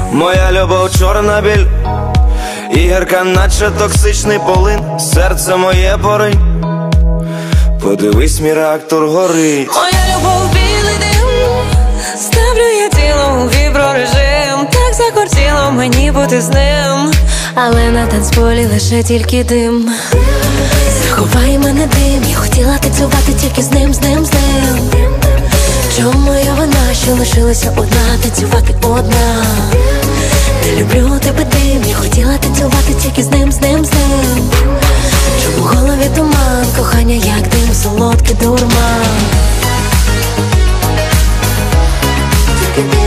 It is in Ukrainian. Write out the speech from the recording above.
Моя любов чорна біль, і гірка, наче токсичний полин. Серце моє поринь, подивись, мій реактор горить. Моя любов білий дим, ставлю я тіло у віброрежим. Так закортіло мені бути з ним, але на танцполі лише тільки дим. Заховай мене дим, я хотіла танцювати тільки з ним, з ним, з ним. Чому моя вина, що лишилася одна, танцювати одна? Не люблю тебе дим, я хотіла танцювати тільки з ним, з ним, з ним. Чому в голові туман, кохання як дим, солодкий дурман. Тільки дим.